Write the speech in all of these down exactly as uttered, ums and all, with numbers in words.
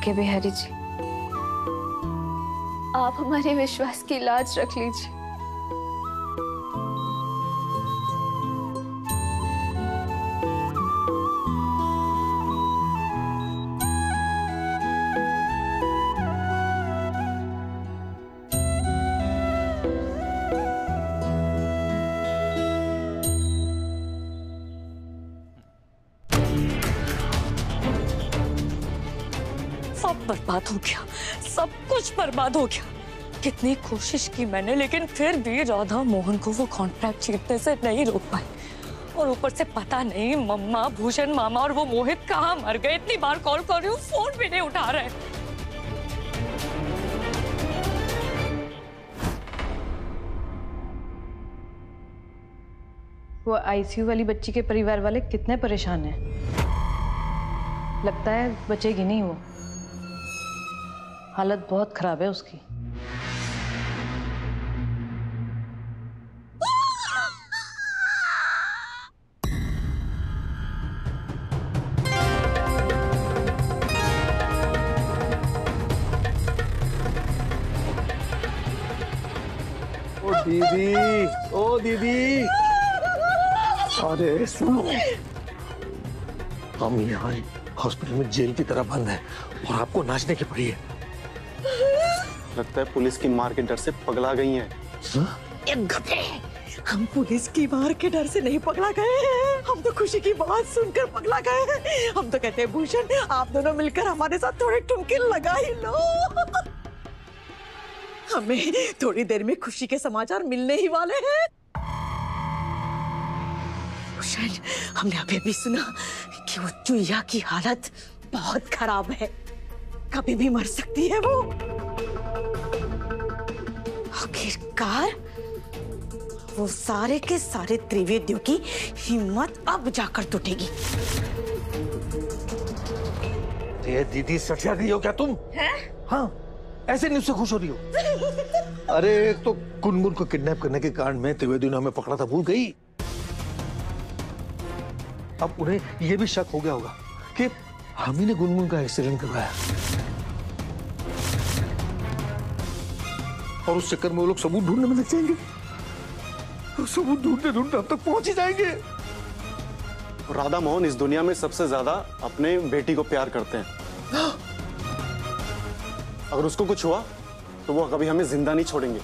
आज्ञा बिहारी जी, आप हमारे विश्वास की लाज रख लीजिए। सब बर्बाद हो गया, सब कुछ बर्बाद हो गया। कितनी कोशिश की मैंने, लेकिन फिर भी राधा मोहन को वो कॉन्ट्रैक्ट जीतने से नहीं रोक पाई। और ऊपर से पता नहीं मम्मा, भूषण मामा और वो मोहित कहाँ मर गए। इतनी बार कॉल कर रही हूँ, फोन भी नहीं उठा रहे। वो आईसीयू वाली बच्ची के परिवार वाले कितने परेशान हैं। लगता है बचेगी नहीं वो। हालत बहुत खराब है उसकी। ओ दीदी, ओ दीदी, अरे सुनो, हम यहाँ हॉस्पिटल में जेल की तरह बंद है और आपको नाचने की पड़ी है। लगता है पुलिस की मार के डर से पगला गई हैं। एक गधे, हम पुलिस की मार के डर से नहीं पगला गए हैं। हम तो खुशी की बात सुनकर पगला गए हैं। हम तो कहते हैं भूषण, आप दोनों मिलकर हमारे साथ थोड़े ठुमके लगा ही लो। हमें थोड़ी देर में खुशी के समाचार मिलने ही वाले हैं। भूषण, हमने अभी अभी सुना कि वो चुईया की हालत बहुत खराब है, कभी भी मर सकती है वो। आखिरकार वो सारे के सारे त्रिवेदियों की हिम्मत अब जाकर टूटेगी। ये दीदी सटिया गई हो क्या तुम? हैं? हाँ, ऐसे न्यूज़ से खुश हो रही हो? अरे एक तो गुनगुन को किडनैप करने के कारण में त्रिवेदी ने हमें पकड़ा था, भूल गई। अब उन्हें यह भी शक हो गया होगा कि हम ही ने गुनगुन का एक्सीडेंट करवाया और उस चक्कर में वो लोग सबूत ढूंढने में लग जाएंगे। तो सबूत ढूंढते ढूंढते अब तक पहुंच ही जाएंगे। राधा मोहन इस दुनिया में सबसे ज्यादा अपने बेटी को प्यार करते हैं। अगर उसको कुछ हुआ तो वो कभी हमें जिंदा नहीं छोड़ेंगे।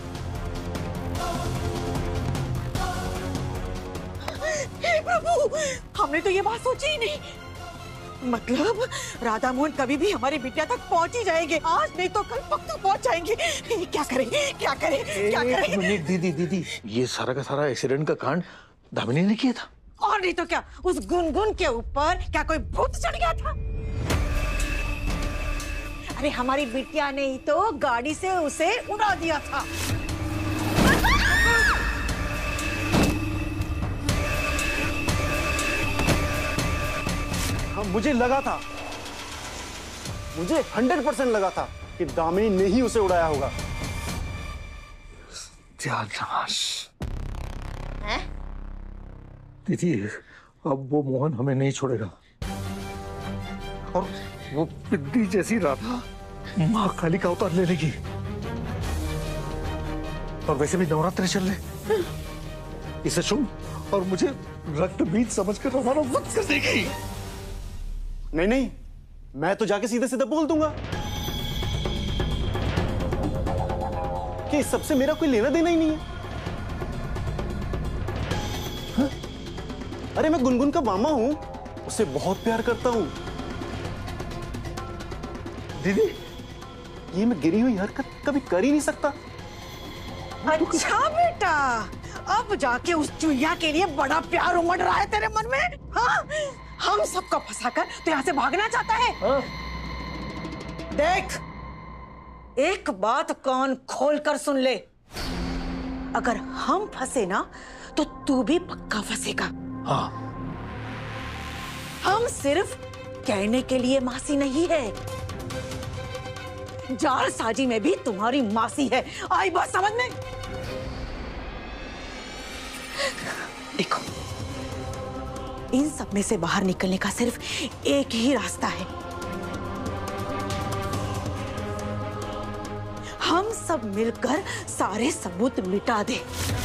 हे प्रभु, हमने तो ये बात सोची ही नहीं। मतलब राधा मोहन कभी भी हमारी बिटिया तक पहुंच ही जाएंगे। आज नहीं तो कल पक्का पहुंच जाएंगे। क्या करें, क्या करें, क्या करें? एक मिनट दीदी, दीदी, ये सारा का सारा एक्सीडेंट का कांड दामिनी ने किया था। और नहीं तो क्या, उस गुनगुन के ऊपर क्या कोई भूत चढ़ गया था? अरे हमारी बिटिया ने ही तो गाड़ी से उसे उड़ा दिया था। हाँ, मुझे लगा था, मुझे हंड्रेड परसेंट लगा था कि दामिनी ने ही उसे उड़ाया होगा। दीदी, अब वो मोहन हमें नहीं छोड़ेगा और वो पिद्दी जैसी राधा माँ काली का अवतार ले लेगी। और वैसे भी नवरात्रि चल रहे, इसे सुन और मुझे रक्त बीज समझकर हमारा वक्त कर देगी। नहीं नहीं, मैं तो जाके सीधे सीधे बोल दूंगा कि इस सबसे मेरा कोई लेना देना ही नहीं है। हा? अरे मैं गुनगुन का मामा हूं, उसे बहुत प्यार करता हूं। दीदी, ये मैं गिरी हुई हरकत कभी कर ही नहीं सकता। अच्छा बेटा, अब जाके उस चुईया के लिए बड़ा प्यार उमड़ रहा है तेरे मन में? हाँ? हम सबको फंसाकर तो यहाँ से भागना चाहता है? हाँ? देख, एक बात कान खोल कर सुन ले। अगर हम फंसे ना तो तू भी पक्का फंसेगा। हाँ। हम सिर्फ कहने के लिए मासी नहीं है, जालसाजी में भी तुम्हारी मासी है। आई बात समझ में? देखो, इन सब में से बाहर निकलने का सिर्फ एक ही रास्ता है। हम सब मिलकर सारे सबूत मिटा दे,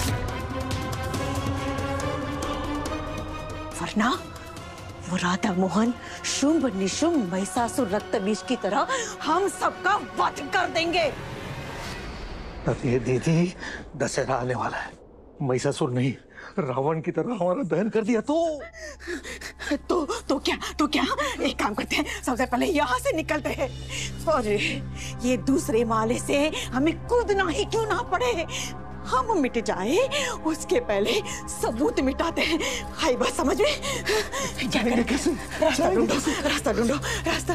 वरना वो राधा मोहन शुंभ निशुंभ महिषासुर रक्तबीज की तरह हम सबका वध कर देंगे। अरे दीदी, दशहरा आने वाला है, महिषासुर नहीं रावण की तरह हमारा दहन कर दिया तो तो तो क्या तो क्या एक काम करते हैं, सबसे पहले यहाँ से निकलते हैं और ये दूसरे माले से हमें कूदना ही क्यों ना पड़े, हम मिट जाए उसके पहले सबूत मिटाते हैं। हाय बात समझ में? जाएंगे कैसे? रास्ता ढूंढो, रास्ता ढूंढो, रास्ता।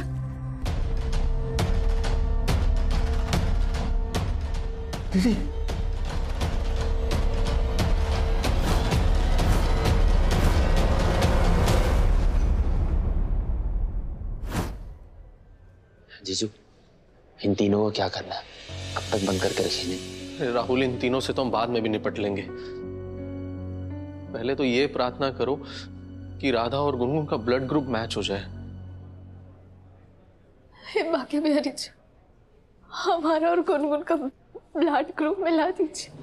दीदी, जीजू, इन तीनों को क्या करना है? कब तक बंद करके रखेंगे? राहुल, इन तीनों से तो हम बाद में भी निपट लेंगे। पहले तो ये प्रार्थना करो कि राधा और गुनगुन का ब्लड ग्रुप मैच हो जाए। हे बाकी बिहारी जी, हमारा और गुनगुन का ब्लड ग्रुप मिला दीजिए।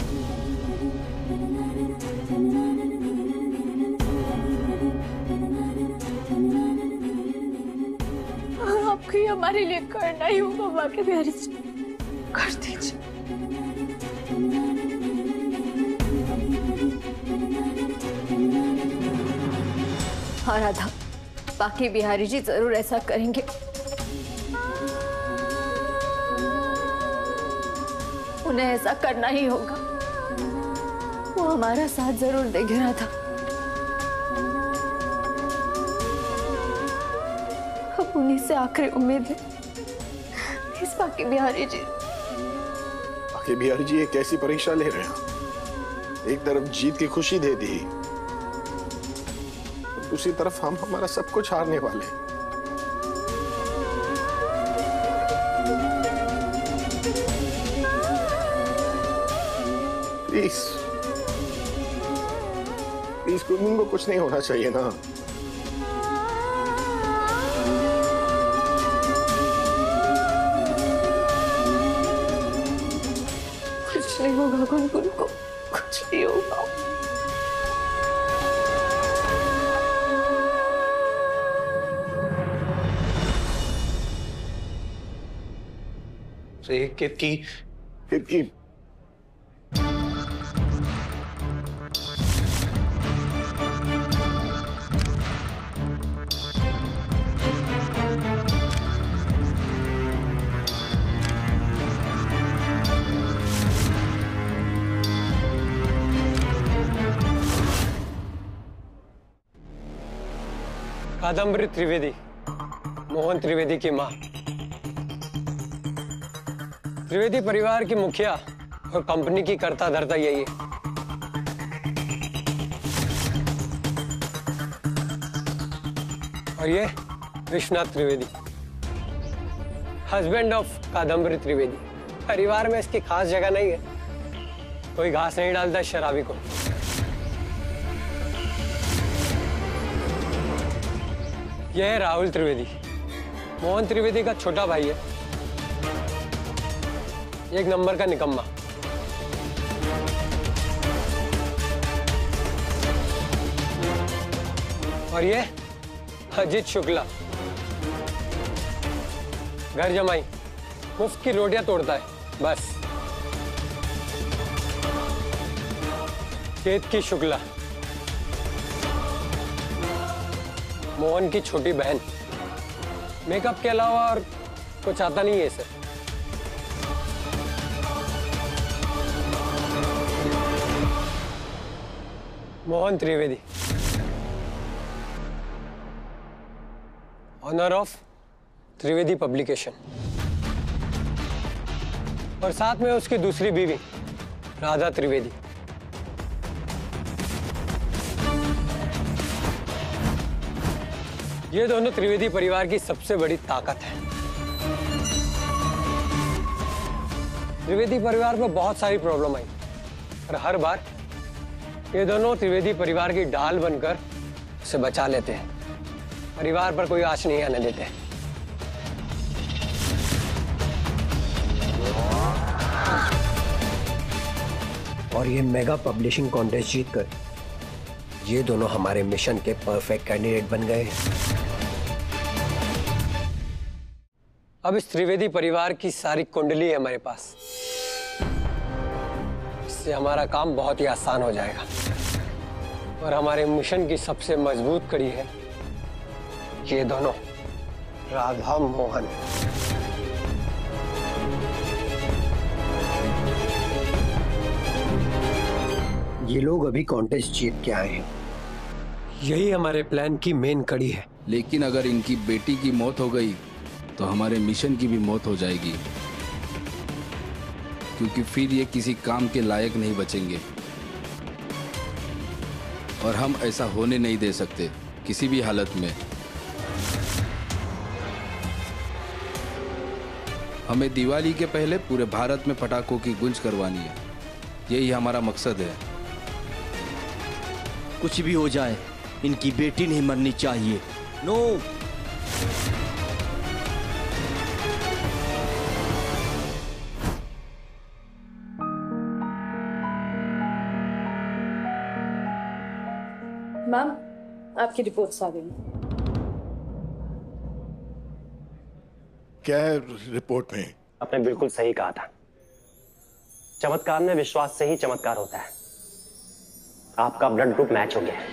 आपको हमारे लिए करना ही होगा बाकी बिहारी जी, कर दीजिए। हाँ राधा, बाकी बिहारी जी जरूर ऐसा करेंगे। उन्हें ऐसा करना ही होगा, वो हमारा साथ जरूर देंगे राधा। अब उन्हीं से आखिरी उम्मीद है इस बाकी बिहारी जी। बाकी बिहारी जी एक ऐसी परीक्षा ले रहे हैं, एक तरफ जीत की खुशी दे दी, दूसरी तरफ हम हमारा सब कुछ हारने वाले हैं। प्लीज प्लीज गुनगुन को कुछ नहीं होना चाहिए ना। कुछ नहीं होगा गुनगुन को, कुछ नहीं होगा। केतकी, केतकी, कादम्बरी त्रिवेदी, मोहन त्रिवेदी की मां, त्रिवेदी परिवार की मुखिया और कंपनी की कर्ता धर्ता यही है। और ये विश्वनाथ त्रिवेदी, हस्बैंड ऑफ कादम्बरी त्रिवेदी। परिवार में इसकी खास जगह नहीं है, कोई घास नहीं डालता शराबी को। यह है राहुल त्रिवेदी, मोहन त्रिवेदी का छोटा भाई है, एक नंबर का निकम्मा। और ये अजीत शुक्ला, घर जमाई, मुफ्त की रोटियां तोड़ता है बस। केतकी शुक्ला, मोहन की छोटी बहन, मेकअप के अलावा और कुछ आता नहीं है इसे। Mohan Trivedi, owner of Trivedi publication, और साथ में उसकी दूसरी बीवी राधा त्रिवेदी। ये दोनों त्रिवेदी परिवार की सबसे बड़ी ताकत है। त्रिवेदी परिवार में बहुत सारी प्रॉब्लम आई, और हर बार ये दोनों त्रिवेदी परिवार की ढाल बनकर उसे बचा लेते हैं, परिवार पर कोई आंच नहीं आने देते। और ये मेगा पब्लिशिंग कॉन्टेस्ट जीतकर ये दोनों हमारे मिशन के परफेक्ट कैंडिडेट बन गए। अब इस त्रिवेदी परिवार की सारी कुंडली है हमारे पास। इससे हमारा काम बहुत ही आसान हो जाएगा और हमारे मिशन की सबसे मजबूत कड़ी है ये दोनों, राधा मोहन। ये लोग अभी कॉन्टेस्ट जीत के आए हैं, यही हमारे प्लान की मेन कड़ी है। लेकिन अगर इनकी बेटी की मौत हो गई तो हमारे मिशन की भी मौत हो जाएगी, क्योंकि फिर ये किसी काम के लायक नहीं बचेंगे और हम ऐसा होने नहीं दे सकते किसी भी हालत में। हमें दिवाली के पहले पूरे भारत में पटाखों की गूंज करवानी है, यही हमारा मकसद है। कुछ भी हो जाए इनकी बेटी नहीं मरनी चाहिए। नो। मैम, आपकी रिपोर्ट्स आ गई। क्या है रिपोर्ट में? आपने बिल्कुल सही कहा था, चमत्कार में विश्वास से ही चमत्कार होता है। आपका ब्लड ग्रुप मैच हो गया है।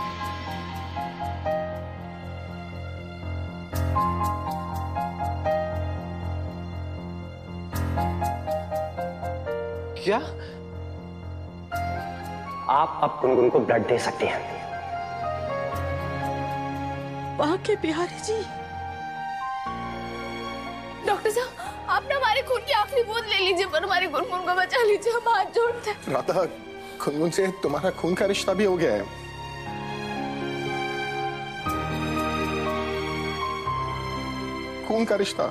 क्या? आप अब गुनगुन को ब्लड दे सकते हैं। बाके बिहारी जी। डॉक्टर साहब, आप ना हमारे खून की आखिरी बूंद ले लीजिए पर हमारे गुनगुन को बचा लीजिए, हम हाथ जोड़ते हैं। राधा, गुनगुन से तुम्हारा खून का रिश्ता भी हो गया है। खून का रिश्ता।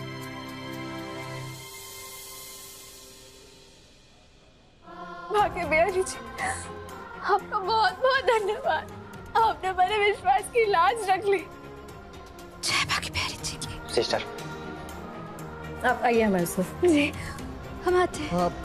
भाग्य बिहारी जी, आपका बहुत बहुत धन्यवाद। आपने हमारे विश्वास की लाज रख ली। जय भाग्य बिहारी जी की। सिस्टर, आप आइए हमारे साथ। जी, हम आते हैं। आप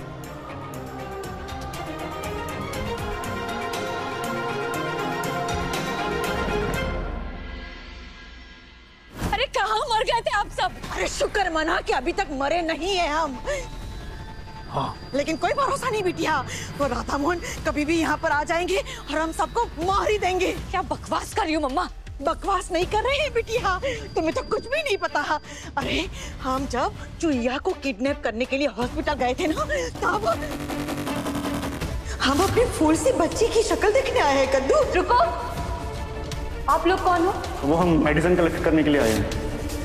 अरे कहाँ मर गए थे आप सब? अरे शुक्र मना कि अभी तक मरे नहीं है हम। हाँ। लेकिन कोई भरोसा नहीं बिटिया, वो राधा मोहन कभी भी यहाँ पर आ जाएंगे और हम सबको मार ही देंगे। क्या बकवास कर रही हो मम्मा? बकवास नहीं कर रहे हैं बिटिया, तुम्हें तो कुछ भी नहीं पता। अरे हम जब चुईया को किडनैप करने के लिए हॉस्पिटल गए थे ना, तब हम अपने फूल सी बच्ची की शक्ल देखने आए हैं। कद्दू, रुको, आप लोग कौन हो? वो हम मेडिसिन कलेक्ट करने के लिए आए हैं।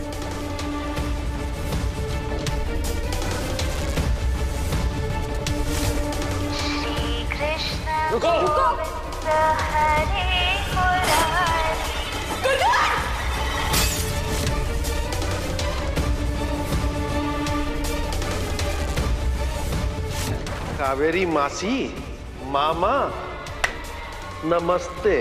रुको, रुको। कावेरी मासी, मामा, नमस्ते।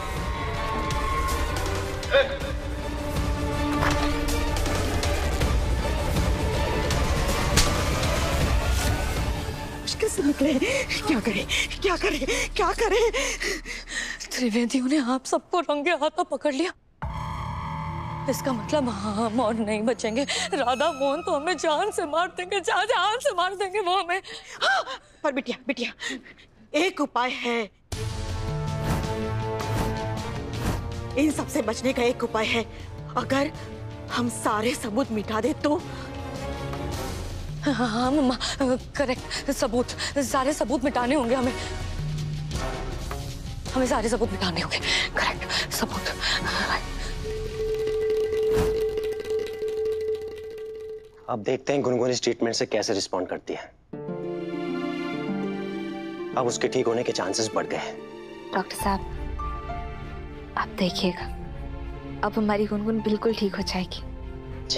मुश्किल से निकले, क्या करे क्या करे क्या करे? त्रिवेदियों ने आप सबको रंगे हाथों पकड़ लिया। इसका मतलब हम और नहीं बचेंगे। राधा मोहन तो हमें जान से मार देंगे, जान जान से मार देंगे वो हमें। हाँ, पर बिटिया बिटिया एक उपाय है। इन सब से बचने का एक उपाय है। अगर हम सारे सबूत मिटा दे तो? हाँ मम्मा, करेक्ट। सबूत, सारे सबूत मिटाने होंगे हमें। हमें सारे सबूत मिटाने होंगे। करेक्ट, सबूत। अब देखते हैं गुनगुन इस ट्रीटमेंट से कैसे रिस्पॉन्ड करती है। अब उसके ठीक होने के चांसेस बढ़ गए हैं। डॉक्टर साहब, आप देखिएगा, अब हमारी गुनगुन बिल्कुल ठीक हो जाएगी। जी।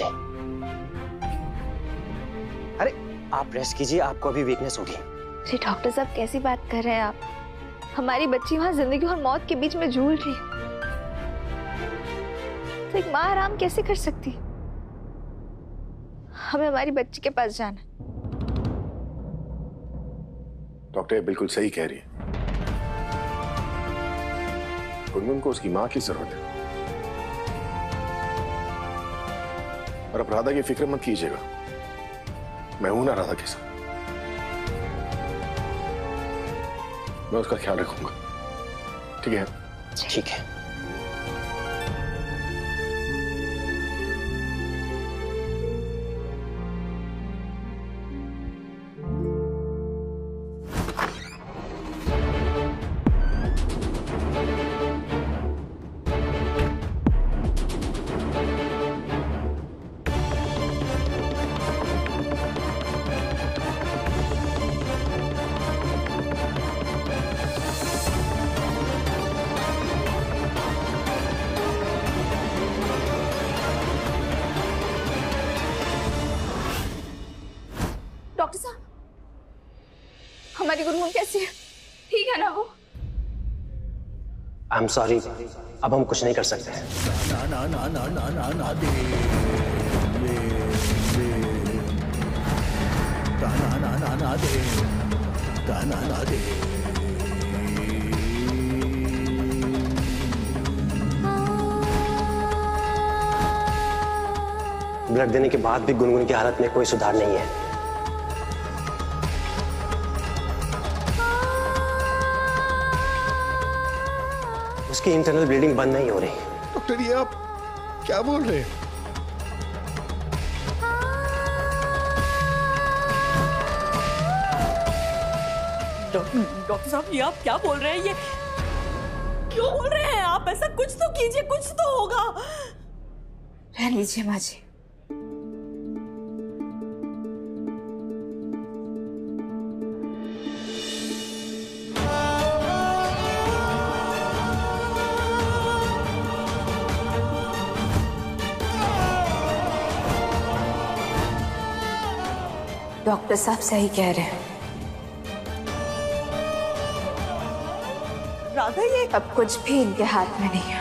अरे आप रेस्ट कीजिए, आपको अभी वीकनेस होगी। जी डॉक्टर साहब, कैसी बात कर रहे हैं आप? हमारी बच्ची वहां जिंदगी और मौत के बीच में झूल रही है, तो एक माँ आराम कैसे कर सकती? हमें हमारी बच्ची के पास जाना। डॉक्टर बिल्कुल सही कह रही है। गुनगुन को उसकी मां की जरूरत है। और अब राधा की फिक्र मत कीजिएगा, मैं हूं ना राधा के साथ। मैं उसका ख्याल रखूंगा, ठीक है? ठीक है। डॉक्टर साहब, हमारी गुनगुन कैसी है? ठीक है ना वो? आई एम सॉरी, अब हम कुछ नहीं कर सकते। ना ना ना ना ना ना ना दे ले ले ना ना ना ना दे ना ना ना दे। ब्लड देने के बाद भी गुनगुन की हालत में कोई सुधार नहीं है। उसकी इंटरनल ब्लीडिंग बंद नहीं हो रही। डॉक्टर ये आप क्या बोल रहे हैं? डॉक्टर साहब, ये आप क्या बोल रहे हैं? ये क्यों बोल रहे हैं आप? ऐसा कुछ तो कीजिए, कुछ तो होगा। रहने लीजिए माँ जी। डॉक्टर साहब सही कह रहे हैं। राधा, ये अब कुछ भी इनके हाथ में नहीं है।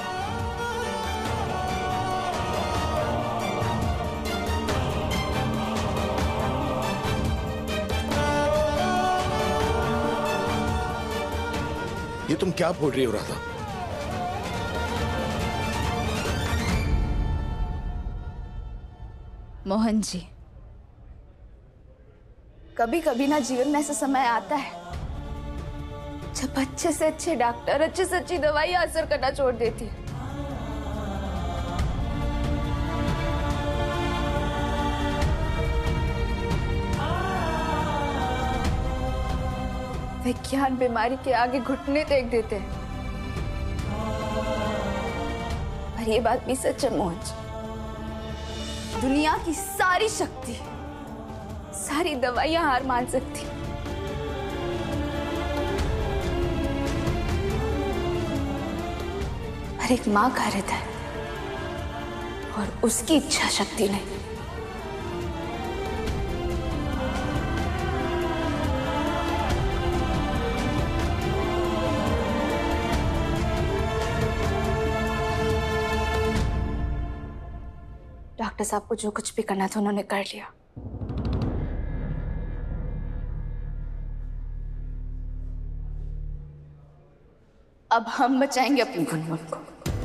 ये तुम क्या बोल रही हो राधा? मोहन जी, कभी कभी ना जीवन में ऐसा समय आता है जब अच्छे से अच्छे डॉक्टर, अच्छे से अच्छी दवाइयां असर करना छोड़ देती है। विज्ञान बीमारी के आगे घुटने टेक देते हैं। पर ये बात भी सच है मोहन जी, दुनिया की सारी शक्ति, सारी दवाइयां हार मान सकती, पर एक मां का हृदय और उसकी इच्छा शक्ति नहीं। डॉक्टर साहब को जो कुछ भी करना था उन्होंने कर लिया। अब हम बचाएंगे अपनी गुनगुन को।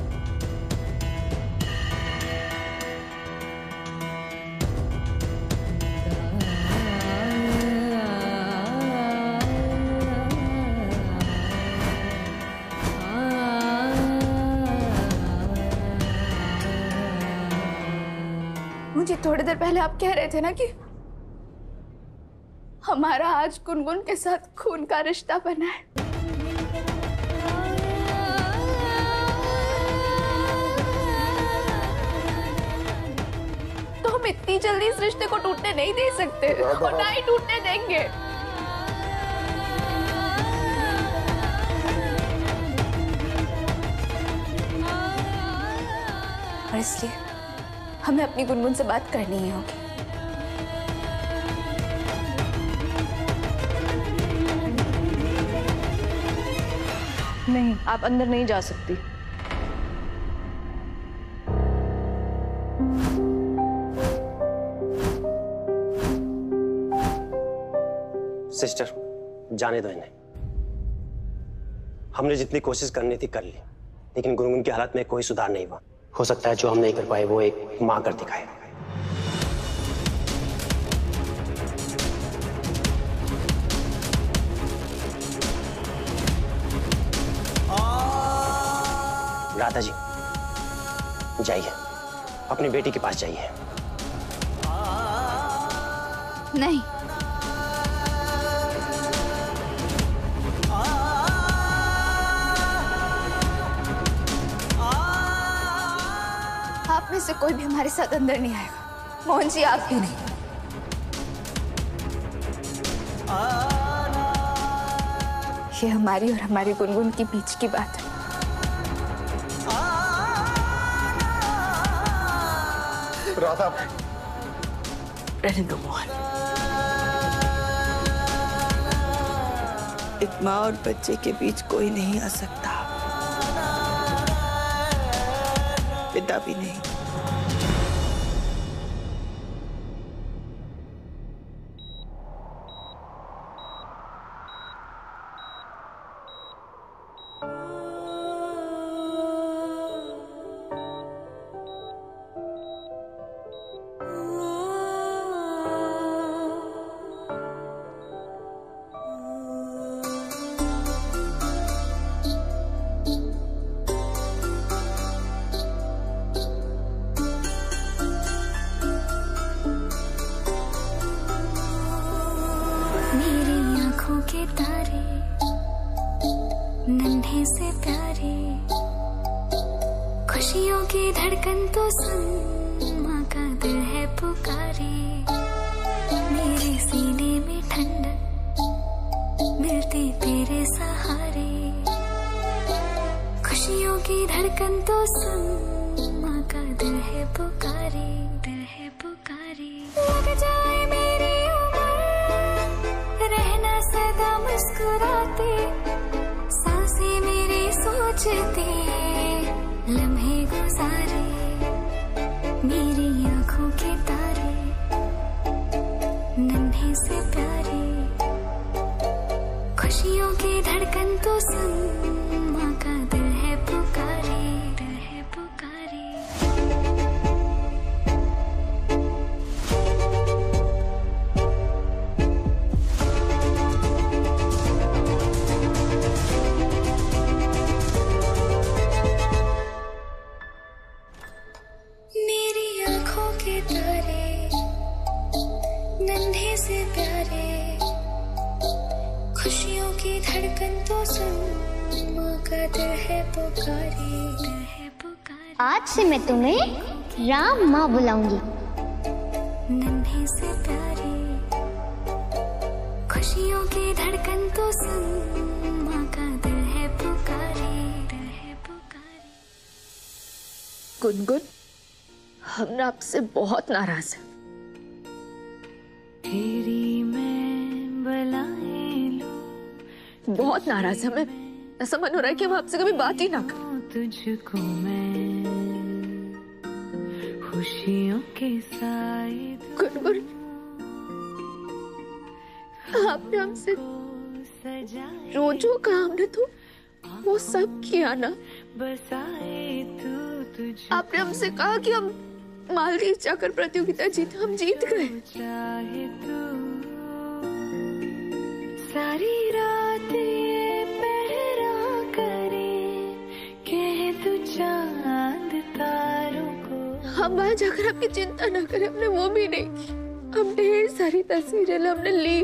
मुझे थोड़ी देर पहले आप कह रहे थे ना कि हमारा आज गुनगुन के साथ खून का रिश्ता बना है। तो हम इतनी जल्दी इस रिश्ते को टूटने नहीं दे सकते और ना ही टूटने देंगे। और इसलिए हमें अपनी गुनगुन से बात करनी ही होगी। नहीं, आप अंदर नहीं जा सकती। सिस्टर, जाने दो इन्हें। हमने जितनी कोशिश करनी थी कर ली, लेकिन गुनगुन की हालत में कोई सुधार नहीं हुआ। हो सकता है जो हम नहीं कर पाए वो एक मां कर दिखाए। राधा जी जाइए, अपनी बेटी के पास जाइए। नहीं, आप में से कोई भी हमारे साथ अंदर नहीं आएगा। मोहन जी आप भी नहीं। ये हमारी और हमारी गुनगुन के बीच की बात है। राधा, रहने दो मोहन। एक माँ और बच्चे के बीच कोई नहीं आ सकता, पिता भी नहीं। के तारे नन्हे से प्यारे, खुशियों की धड़कन तो सुन, माँ का दिल है पुकारे। मेरे सीने में ठंडक मिलती तेरे सहारे, खुशियों की धड़कन तो सुन, माँ का दिल है पुकारे, दिल है पुकारे। लग जाए मेरी रहना सदा मुस्कुराते, सांसें मेरी सोचते लम्हे गुजारे। मेरी आंखों के तारे नन्हे से प्यारे, खुशियों की धड़कन तो सुन, माँ का दिल है पुकारे, दिल है पुकारे। नन्हे से प्यारे, खुशियों की धड़कन तो सुन, माँ का दिल है पुकारे, दिल है पुकारे। आज से मैं तुम्हें राम माँ बुलाऊंगी। नन्हे से प्यारे, खुशियों की धड़कन तो सुन, माँ का दिल है पुकारे, दिल है पुकारे। गुनगुन, हम ना आपसे बहुत नाराज हैं। तेरी मैं बलाए लूं, बहुत नाराज है। हमें ऐसा मन हो रहा है कि हम आपसे कभी बात ही ना करें। तुझको मैं खुशियों के साए गुनगुन, आपने हमसे जो जो कहा हमने तो वो सब किया ना। आपने हमसे कहा कि हम मालदीव जाकर प्रतियोगिता जीत, हम जीत गए। सारी रात ये पहरा करे, कह तू चांद तारों को। हम वहां जाकर आपकी चिंता न करें, हमने वो भी नहीं की। हम ढेर सारी तस्वीरें हमने ली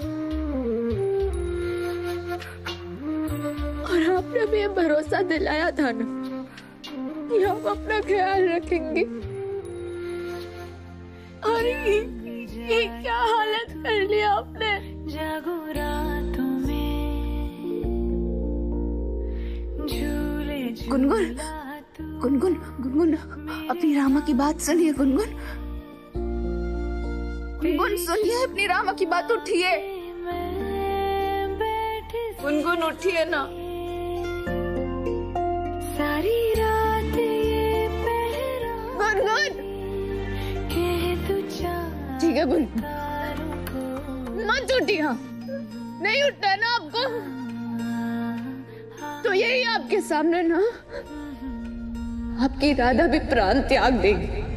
और आपने हमें भरोसा दिलाया था ना कि हम अपना ख्याल रखेंगे। और ये, ये क्या हालत कर ली आपने। जागो रातों में झूले गुनगुन, गुनगुन, गुनगुन, अपनी रामा की बात सुनिए। गुनगुन, गुनगुन सुनिए अपनी रामा की बात। उठिए गुनगुन, उठिए ना। सारी रात ये पहरा गुनगुन, कह तू ठीक है गुनगुन, मत उठिए। नहीं उठना ना आपको, तो यही आपके सामने ना आपकी राधा भी प्राण त्याग देगी।